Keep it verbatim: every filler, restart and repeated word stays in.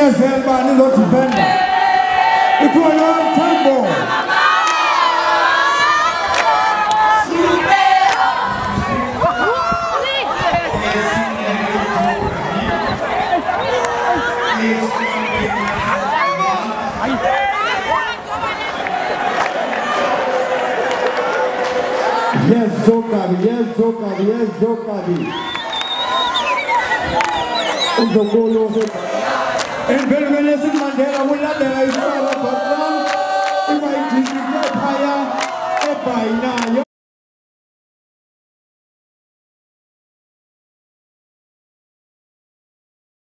Selma nizo defender. Ikuwa yon tembo. Yes, Jokabi, yes, Jokabi, yes, Jokabi. Uzokolo in Belgian Mandela will not there is a program. If I did not hire a by now.